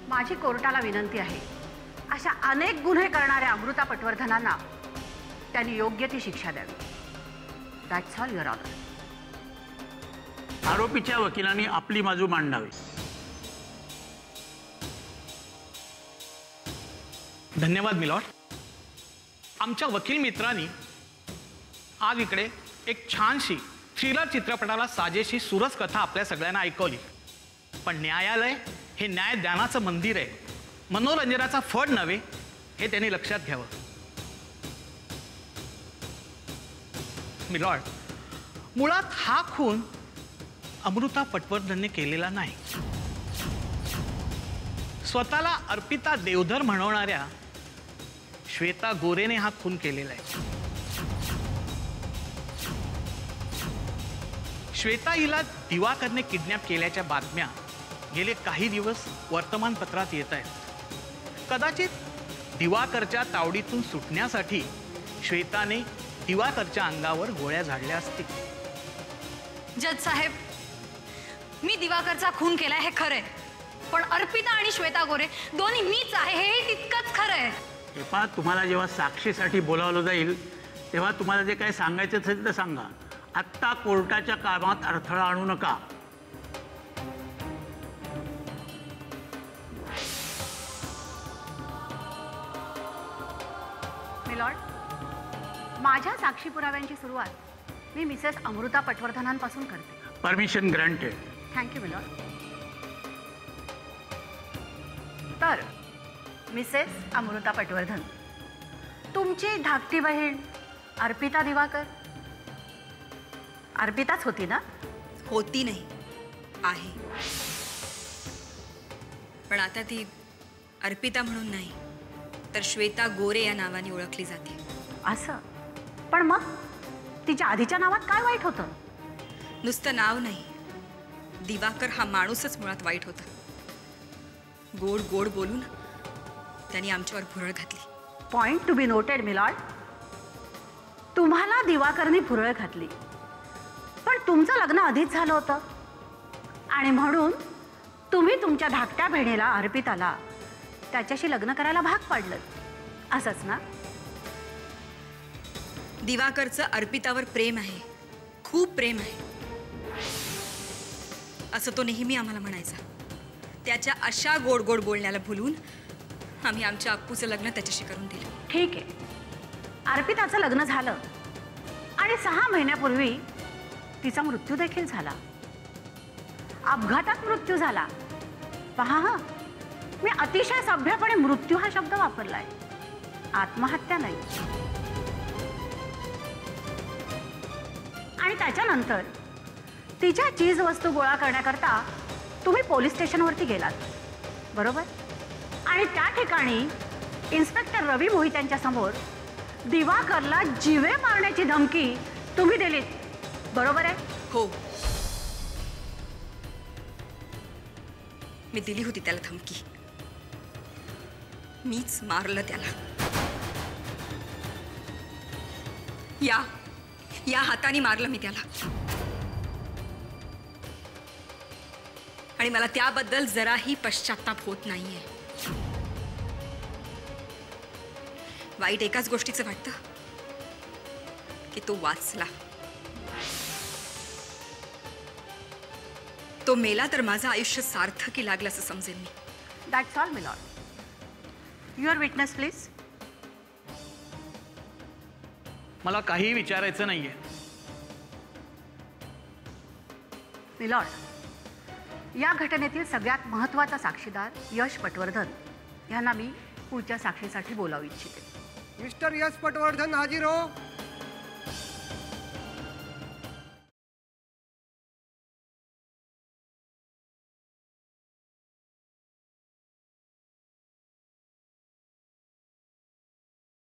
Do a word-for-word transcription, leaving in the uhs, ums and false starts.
माझी कोर्टाला विनंती आहे, अशा अनेक गुन्हे करणाऱ्या अमृता पटवर्धनांना त्यांनी योग्य ती शिक्षा द्यावी. That's all your honour. आरोपीच्या वकिलांनी आपली बाजू मांडावी. धन्यवाद मिलॉर्ड. आमच्या वकील मित्रांनी आज इकडे एक छानशी थ्रिलर चित्रपटाला साजेशी सुरस कथा आपल्या सगळ्यांना ऐकवली. पण न्यायालय हे न्यायदानाचं मंदिर आहे, मनोरंजनाचा फड नव्हे, हे त्यांनी लक्षात घ्यावं. मिलॉर्ड, मुळात हा खून अमृता पटवर्धनने केलेला नाही. स्वतःला अर्पिता देवधर म्हणवणाऱ्या श्वेता गोरेने हा खून केलेला आहे. श्वेता हिला दिवाकरने किडनॅप केल्याच्या बातम्या गेले काही दिवस वर्तमानपत्रात येत आहेत. कदाचित दिवाकरच्या तावडीतून सुटण्यासाठी श्वेताने दिवाकरच्या अंगावर गोळ्या झाडल्या असतील. जज साहेब, मी दिवाकरचा खून केलाय हे खरंय, पण अर्पिता आणि श्वेता गोरे दोन्ही मीच आहे हे तितकंच खरंय. हे पहा, तुम्हाला जेव्हा साक्षीसाठी बोलावलं जाईल तेव्हा तुम्हाला जे काही सांगायचं असेल ते सांगा. आत्ता कोर्टाच्या कामात अडथळा आणू नका. मिलॉर्ड, माझ्या साक्षी पुराव्यांची सुरुवात मी मिसेस अमृता पटवर्धनांपासून करते. Permission granted. Thank you milord. तर मिसेस अमृता पटवर्धन, तुमची धाकटी बहीण अर्पिता दिवाकर अर्पिताच होती ना? होती नाही, आहे. पण आता ती अर्पिता म्हणून नाही तर श्वेता गोरे या नावाने ओळखली जाते. असं? पण मग तिच्या आधीच्या नावात काय वाईट होतं? नुसतं नाव नाही, दिवाकर हा माणूसच मुळात वाईट होता. गोड गोड बोलून त्यांनी आमच्यावर भुरळ घातली. Point to be noted milord. तुम्हाला दिवाकरने भुरळ घातली, पण तुमचं लग्न आधीच झालं होतं आणि म्हणून तुम्ही तुमच्या धाकट्या बहिणीला अर्पिताला त्याच्याशी लग्न करायला भाग पाडलं, असंच ना? दिवाकरचं अर्पितावर प्रेम आहे, खूप प्रेम आहे, असं तो नेहमी आम्हाला म्हणायचा. त्याच्या अशा गोड गोड बोलण्याला भुलून आम्ही आमच्या अप्पूचं लग्न त्याच्याशी करून दिलं. ठीक आहे, अर्पिताचं लग्न झालं आणि सहा महिन्यापूर्वी तिचा मृत्यू देखील झाला. अपघातात मृत्यू झाला. पहा हा, मी अतिशय सभ्यपणे मृत्यू हा शब्द वापरलाय, आत्महत्या नाही. आणि त्याच्यानंतर तिच्या चीज वस्तू गोळा करण्याकरता तुम्ही पोलीस स्टेशनवरती गेलात, बरोबर? आणि त्या ठिकाणी इन्स्पेक्टर रवी मोहित्यांच्या समोर दिवाकरला जीवे मारण्याची धमकी तुम्ही दिलीत, बरोबर आहे? हो, मी दिली होती त्याला धमकी. मीच मारलं त्याला. या या हाताने मारलं मी त्याला. आणि मला त्याबद्दल जराही पश्चात्ताप होत नाहीये. वाईट एकाच गोष्टीचं वाटतं की तो वाचला. तो मेला तर माझं आयुष्य सार्थकी लागलं असं समजेल मी. That's all milord. Your witness please. मला काही विचारायचं नाहीये. मिलॉर्ड, या घटनेतील सगळ्यात महत्त्वाचा साक्षीदार यश पटवर्धन यांना मी पुढच्या साक्षीसाठी बोलावू इच्छिते. मिस्टर यश पटवर्धन हाजीर हो.